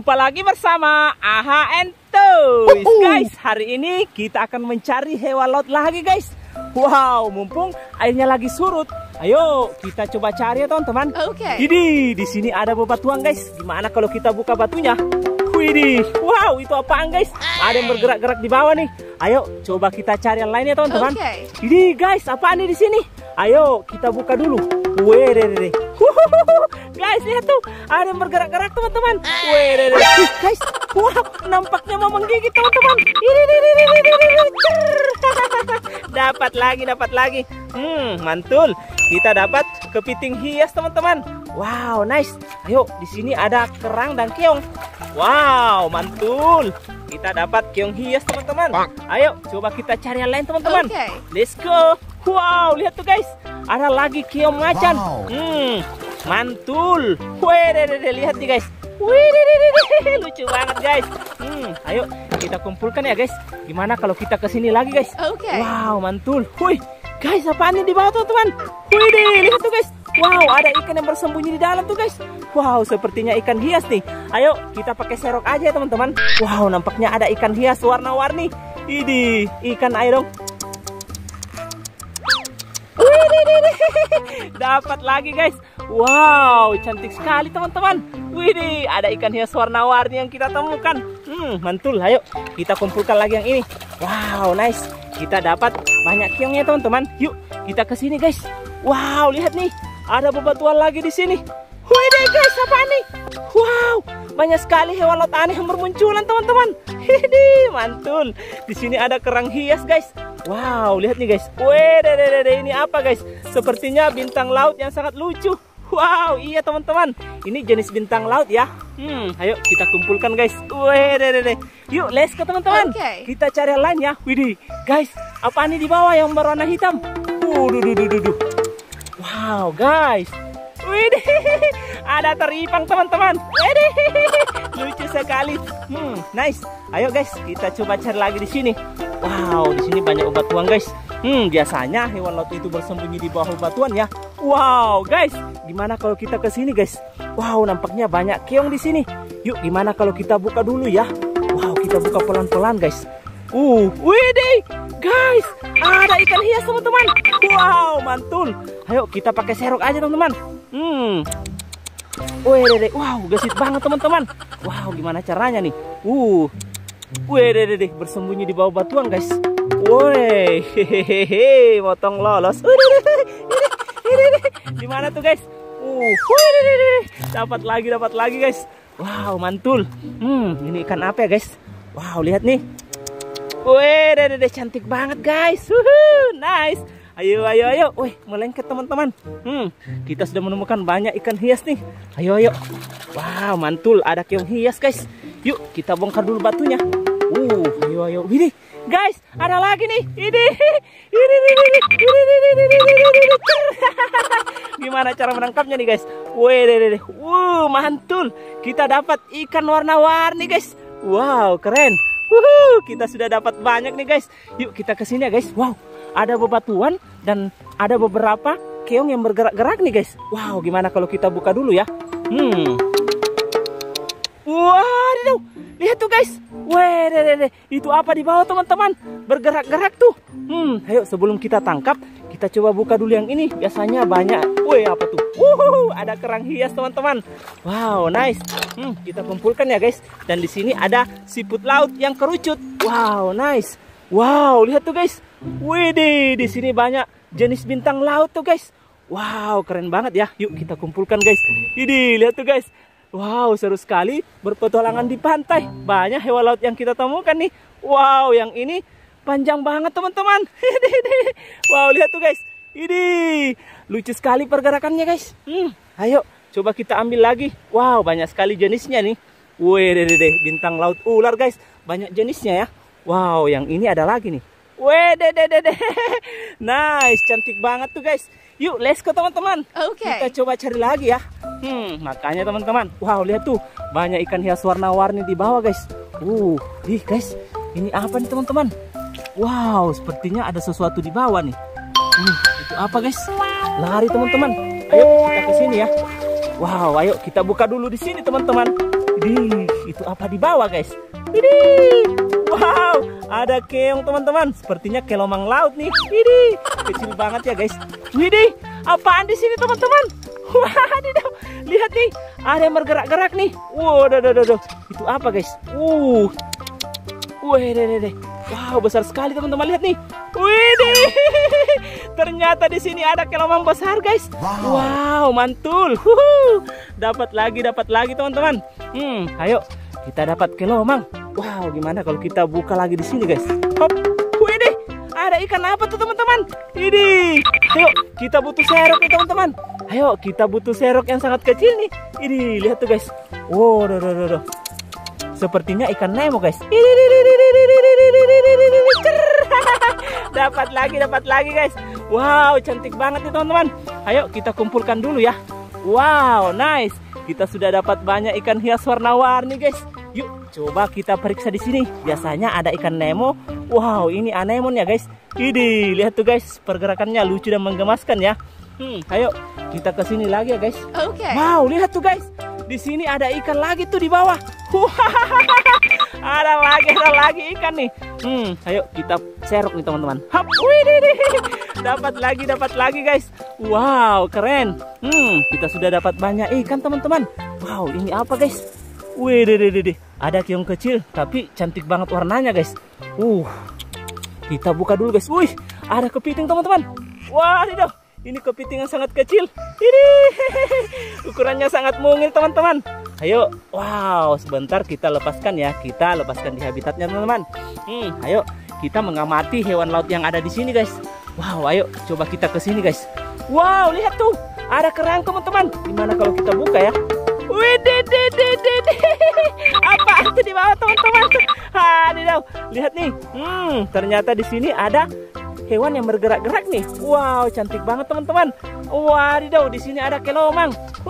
Jumpa lagi bersama Aha and Toys. Guys, hari ini kita akan mencari hewan laut lagi guys. Wow, mumpung airnya lagi surut, ayo kita coba cari ya teman-teman. Oke. Jadi di sini ada bebatuan guys. Gimana kalau kita buka batunya? Widih, wow, itu apaan guys? Ada yang bergerak-gerak di bawah nih. Ayo coba kita cari yang lainnya teman-teman. Oke. Ini guys, apaan nih di sini? Ayo kita buka dulu. Wih, guys, lihat tuh, ada yang bergerak-gerak teman-teman. Wih, guys, wow, nampaknya mau menggigit teman-teman. Dapat lagi. Mantul. Kita dapat kepiting hias teman-teman. Wow, nice. Ayo, di sini ada kerang dan keong. Wow, mantul. Kita dapat keong hias teman-teman. Ayo, coba kita cari yang lain teman-teman. Oke. Let's go. Wow, lihat tuh guys, ada lagi keong macan. Mantul. Wih, lihat nih guys. Wih, lucu banget guys. Ayo kita kumpulkan ya guys. Gimana kalau kita kesini lagi guys? Oke. Wow, mantul. Wih, guys, apaan ini di bawah teman-teman? Wih, lihat tuh guys. Wow, ada ikan yang bersembunyi di dalam tuh guys. Wow, sepertinya ikan hias nih. Ayo kita pakai serok aja ya teman-teman. Wow, nampaknya ada ikan hias warna-warni. Ini ikan air dong. Dapat lagi guys. Wow, cantik sekali teman-teman. Widih, ada ikan hias warna-warni yang kita temukan. Mantul. Ayo kita kumpulkan lagi yang ini. Wow, nice. Kita dapat banyak keongnya teman-teman. Yuk kita ke sini guys. Wow, lihat nih, ada bebatuan lagi di sini. Widih guys, apa nih? Wow, banyak sekali hewan laut aneh yang bermunculan teman-teman. Widih, mantul. Di sini ada kerang hias guys. Wow, lihat nih guys. Wih, ini apa guys? Sepertinya bintang laut yang sangat lucu. Wow, iya teman-teman. Ini jenis bintang laut ya. Ayo kita kumpulkan guys. Wih, yuk let's go teman-teman. Oke. Kita cari yang lain ya. Widih, guys, apa nih di bawah yang berwarna hitam? Wow, guys. Widih, ada teripang teman-teman. Widih, lucu sekali. Nice. Ayo guys, kita coba cari lagi di sini. Wow, di sini banyak bebatuan guys. Biasanya hewan laut itu bersembunyi di bawah bebatuan ya. Wow, guys, gimana kalau kita ke sini guys? Wow, nampaknya banyak keong di sini. Yuk, gimana kalau kita buka dulu ya? Wow, kita buka pelan-pelan guys. Widih, guys, ada ikan hias teman-teman. Wow, mantul. Ayo kita pakai serok aja teman-teman. Wih, wow, gesit banget teman-teman. Wow, gimana caranya nih? Wih, bersembunyi di bawah batuan guys. Woi, hehehe, motong lolos. Di mana tuh guys? Dapat lagi guys. Wow, mantul. Ini ikan apa ya guys? Wow, lihat nih. Wih, cantik banget guys. Nice. Ayo. Wih, melengket teman-teman. Kita sudah menemukan banyak ikan hias nih. Ayo. Wow, mantul. Ada keong hias guys. Yuk, kita bongkar dulu batunya. Ayo. Ini, guys, ada lagi nih. Ini. Gimana cara menangkapnya nih guys? Wih, mantul. Kita dapat ikan warna-warni guys. Wow, keren. Kita sudah dapat banyak nih guys. Yuk kita ke sini ya guys. Wow, ada bebatuan dan ada beberapa keong yang bergerak-gerak nih guys. Wow, gimana kalau kita buka dulu ya? Waduh, lihat tuh guys. Wih, itu apa di bawah teman-teman? Bergerak-gerak tuh. Ayo sebelum kita tangkap, kita coba buka dulu yang ini. Biasanya banyak. Wih, apa tuh? Ada kerang hias teman-teman. Wow, nice. Kita kumpulkan ya guys. Dan di sini ada siput laut yang kerucut. Wow, nice. Wow, lihat tuh guys. Widih, di sini banyak jenis bintang laut tuh guys. Wow, keren banget ya. Yuk kita kumpulkan guys. Widih, lihat tuh guys. Wow, seru sekali berpetualangan di pantai. Banyak hewan laut yang kita temukan nih. Wow, yang ini panjang banget teman-teman. Wow, lihat tuh guys. Ini lucu sekali pergerakannya guys. Ayo coba kita ambil lagi. Wow, banyak sekali jenisnya nih. Wih, bintang laut ular guys. Banyak jenisnya ya. Wow, yang ini ada lagi nih. Wih, nice, cantik banget tuh guys. Yuk, let's go teman-teman. Oke. Kita coba cari lagi ya. Makanya teman-teman. Wow, lihat tuh, banyak ikan hias warna-warni di bawah guys. Guys, ini apa nih teman-teman? Wow, sepertinya ada sesuatu di bawah nih. Itu apa guys? Lari teman-teman. Ayo kita ke sini ya. Wow, ayo kita buka dulu di sini teman-teman. Widih, itu apa di bawah guys? Widih, wow, ada keong teman-teman. Sepertinya kelomang laut nih. Widih, kecil banget ya guys. Widih, apaan di sini teman-teman? Wadidaw, lihat nih, ada yang bergerak-gerak nih. Waduh, itu apa guys? Deh. Wow, besar sekali teman-teman, lihat nih. Widih, ternyata di sini ada kelomang besar guys. Wow, mantul. Dapat lagi teman-teman. Ayo kita dapat kelomang. Wow, gimana kalau kita buka lagi di sini guys? Hop, widih, ada ikan apa tuh teman-teman? Ini, ayo kita butuh serok nih teman-teman. Ayo kita butuh serok yang sangat kecil nih. Ini lihat tuh guys. Wow, sepertinya ikan Nemo guys. Dapat lagi guys. Wow, cantik banget nih teman-teman. Ayo kita kumpulkan dulu ya. Wow, nice. Kita sudah dapat banyak ikan hias warna-warni guys. Yuk coba kita periksa di sini. Biasanya ada ikan Nemo. Wow, ini anemon ya guys. Ini lihat tuh guys, pergerakannya lucu dan menggemaskan ya. Ayo kita ke sini lagi ya guys. Wow, lihat tuh guys. Di sini ada ikan lagi tuh di bawah. Ada lagi ikan nih. Ayo kita serok nih teman-teman. Hap, dapat lagi guys. Wow, keren. Kita sudah dapat banyak ikan teman-teman. Wow, ini apa guys? Ada keong kecil tapi cantik banget warnanya guys. Kita buka dulu guys. Wih, ada kepiting teman-teman. Wadidaw, ini kepiting yang sangat kecil. Ini ukurannya sangat mungil teman-teman. Ayo, wow, sebentar kita lepaskan ya. Kita lepaskan di habitatnya teman-teman. Ayo kita mengamati hewan laut yang ada di sini guys. Wow, ayo coba kita ke sini guys. Wow, lihat tuh, ada kerang teman-teman. Gimana kalau kita buka ya? Apa itu di bawah teman-teman? Wadidaw, lihat nih. Ternyata di sini ada hewan yang bergerak-gerak nih. Wow, cantik banget teman-teman. Wadidaw, di sini ada kelomang.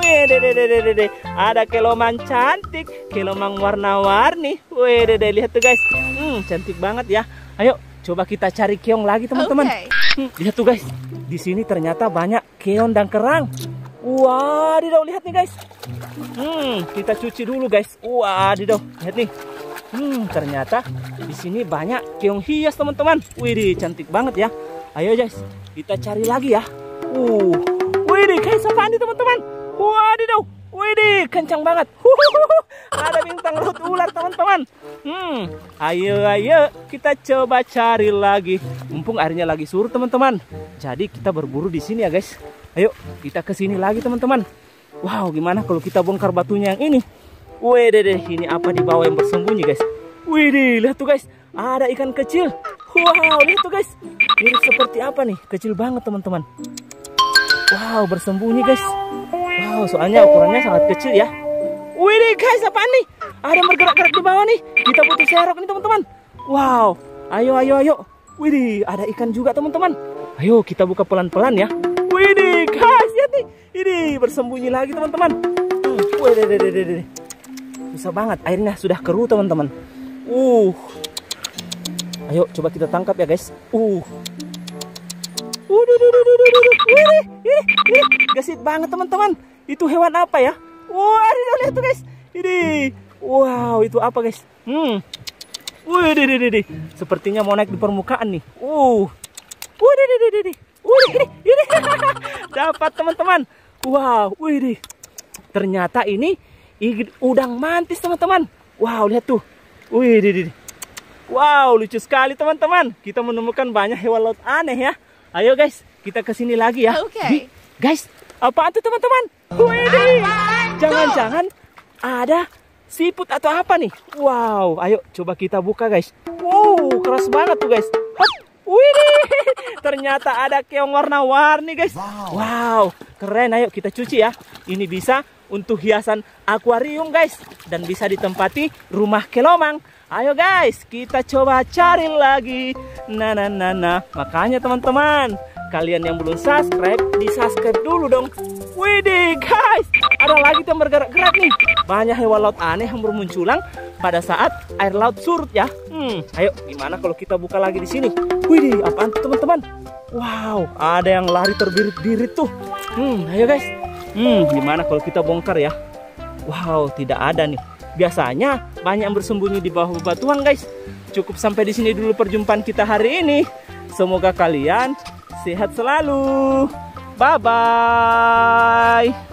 Ada kelomang cantik, kelomang warna-warni. Lihat tuh guys. Cantik banget ya. Ayo coba kita cari keong lagi teman-teman. Lihat tuh guys. Di sini ternyata banyak keong dan kerang. Wadidaw, lihat nih guys. Kita cuci dulu guys. Wadidaw, lihat nih. Ternyata di sini banyak keong hias teman-teman. Widih, cantik banget ya. Ayo guys, kita cari lagi ya. Widih, guys, apaan nih teman-teman? Wadidaw, widih, kencang banget. Ada bintang laut ular teman-teman. Ayo kita coba cari lagi. Mumpung airnya lagi surut teman-teman. Jadi kita berburu di sini ya guys. Ayo kita ke sini lagi teman-teman. Wow, gimana kalau kita bongkar batunya yang ini? Ini apa di bawah yang bersembunyi guys? Widih, lihat tuh guys, ada ikan kecil. Wow, lihat tuh guys, ini seperti apa nih? Kecil banget teman-teman. Wow, bersembunyi guys. Wow, soalnya ukurannya sangat kecil ya. Widih guys, apaan nih? Ada yang bergerak-gerak di bawah nih. Kita butuh serok nih teman-teman. Wow, ayo. Widih, ada ikan juga teman-teman. Ayo kita buka pelan-pelan ya. Widih guys, lihat nih. Ini bersembunyi lagi teman-teman. Widih. Susah banget, airnya sudah keruh teman-teman. Ayo coba kita tangkap ya guys. Gesit banget teman-teman. Itu hewan apa ya? Lihat tuh guys. Ini, wow, itu apa guys? Sepertinya mau naik di permukaan nih. Dapat teman-teman. Wow, ternyata ini udang mantis teman-teman. Wow, lihat tuh. Wow, lucu sekali teman-teman. Kita menemukan banyak hewan laut aneh ya. Ayo guys, kita ke sini lagi ya. Guys, apaan tuh teman-teman? Jangan-jangan ada siput atau apa nih? Wow, ayo coba kita buka guys. Keras banget tuh guys. Ternyata ada keong warna-warni guys. Wow, keren. Ayo kita cuci ya. Ini bisa untuk hiasan akuarium guys, dan bisa ditempati rumah kelomang. Ayo guys, kita coba cari lagi. Makanya teman-teman, kalian yang belum subscribe, di-subscribe dulu dong. Widih guys, ada lagi yang bergerak-gerak nih. Banyak hewan laut aneh yang bermunculan pada saat air laut surut ya. Ayo, gimana kalau kita buka lagi di sini? Widih, apaan tuh teman-teman? Wow, ada yang lari terbirit-birit tuh. Ayo guys. Gimana kalau kita bongkar ya? Wow, tidak ada nih. Biasanya banyak yang bersembunyi di bawah bebatuan, guys. Cukup sampai di sini dulu perjumpaan kita hari ini. Semoga kalian sehat selalu. Bye bye.